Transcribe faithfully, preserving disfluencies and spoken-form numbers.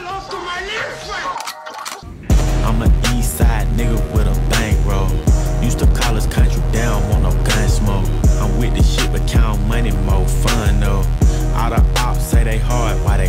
I'm an east side nigga with a bankroll. Used to call us country, they don't want no gun smoke. I'm with this shit, but count money more fun though. All the ops say they hard, why they